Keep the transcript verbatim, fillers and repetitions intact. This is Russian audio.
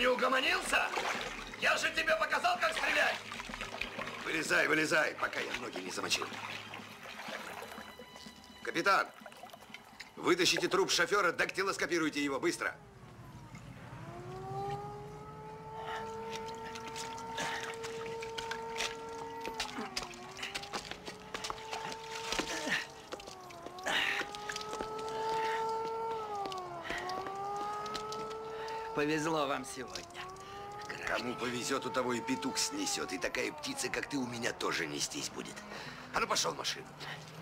не угомонился? Я же тебе показал, как стрелять! Вылезай, вылезай, пока я ноги не замочил. Капитан, вытащите труп шофера, дактилоскопируйте его, быстро. Повезло вам сегодня. Кому повезет, у того и петух снесет. И такая птица, как ты, у меня тоже нестись будет. А ну, пошел в машину.